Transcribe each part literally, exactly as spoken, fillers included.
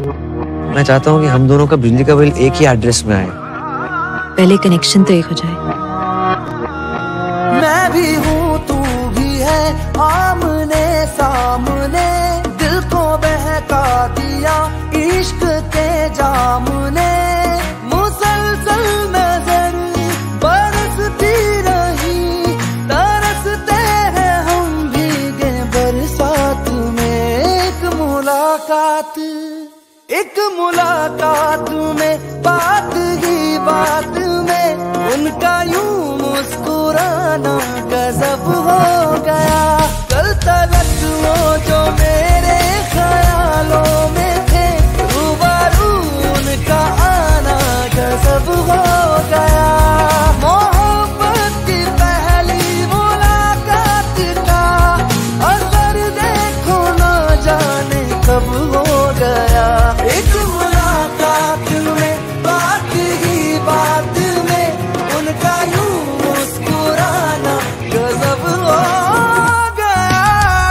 मैं चाहता हूँ कि हम दोनों का बिजली का बिल एक ही एड्रेस में आए। पहले कनेक्शन तो एक हो जाए। मैं भी हूँ तू भी है, आमने सामने दिल को बहका दिया इश्क के जाम ने। मुसलसल नजर बरसती रही, तरसते हैं हम भीगे बरसात में। एक मुलाकात एक मुलाकात में, बात ही बात में उनका यूं मुस्कुराना गजब हो गया। कल तलक वो जो मेरे ख्यालों में थे, रूबरू उनका आना गजब हो गया। मोहब्बत की पहली मुलाकात का असर देखो ना जाने कब हो गया। एक मुलाकात में, बात ही बात में उनका यूं मुस्कुराना गजब हो गया।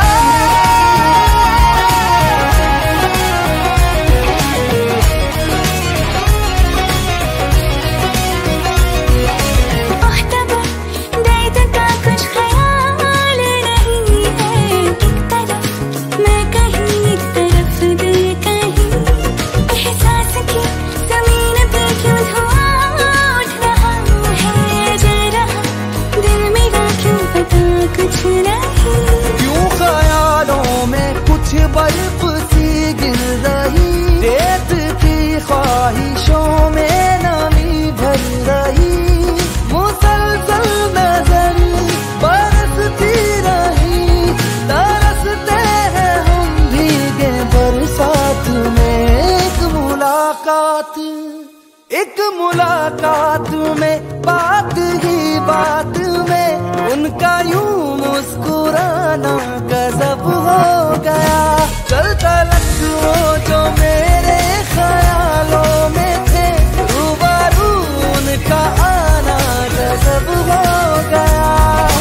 दर्द का कुछ ख्याल नहीं है, एक तरफ मैं कहीं एक तरफ दिल कहीं। एहसास की जमीन पे क्यों धुआं उठ रहा है, जल रहा दिल मेरा क्यों पता कुछ नहीं। क्यों ख्यालों में कुछ बर्फ सी गिर रही, रेत की ख्वाहिशों में नमी भर रही। मुसलसल नजर बरसती रही, तरसते हैं हम भीगे बरसात में। एक मुलाकात एक मुलाकात में, बात ही बात में उनका यूं मुस्कुराना गजब हो गया। कल तलक वो जो मेरे ख्यालों में थे, रूबरू उनका आना गजब हो गया।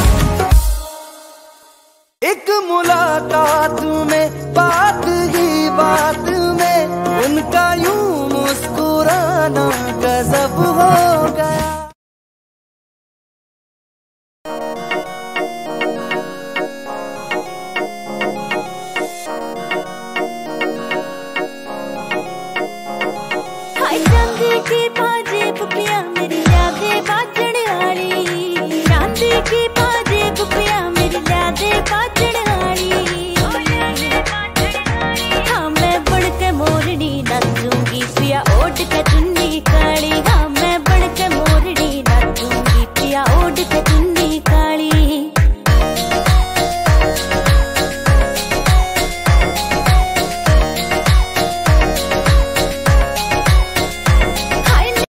एक मुलाकात में, बात ही बात में उनका यूं मुस्कुराना गजब हो गया।